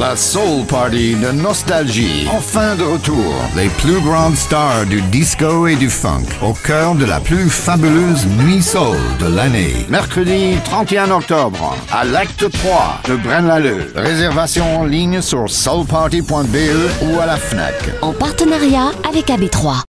La Soul Party de Nostalgie. Enfin de retour. Les plus grandes stars du disco et du funk. Au cœur de la plus fabuleuse nuit soul de l'année. Mercredi 31 octobre. À l'acte 3 de Braine-l'Alleud. Réservation en ligne sur soulparty.be ou à la FNAC. En partenariat avec AB3.